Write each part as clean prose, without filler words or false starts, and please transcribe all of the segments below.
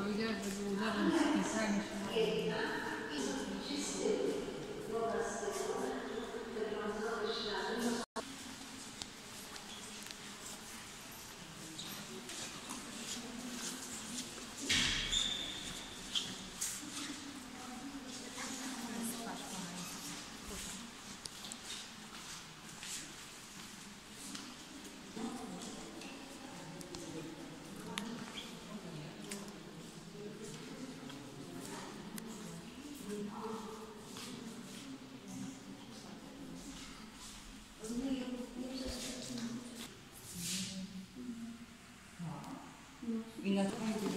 powiedziała, że był nowym spisaniu się. I na to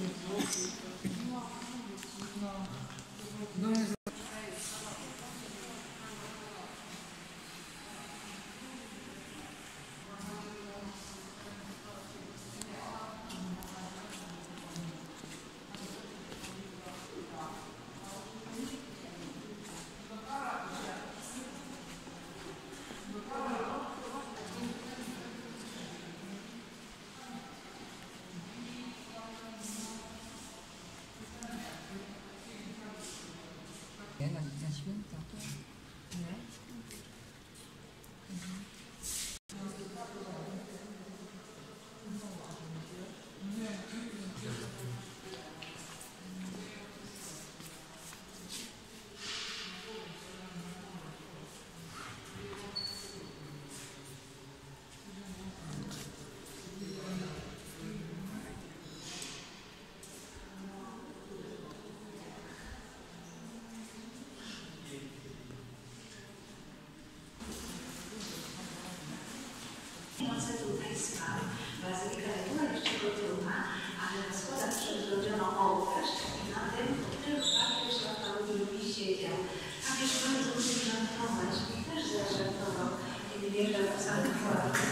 na święta. Nie? Noce tutaj spał. Bazylika nie była jeszcze gotowa, ale na schodach przedrobiono ołtarz i na tym papież Bartolomeusz siedział. Papież bardzo lubił żartować i też zażartował, kiedy wjeżdżał do sanktuarium.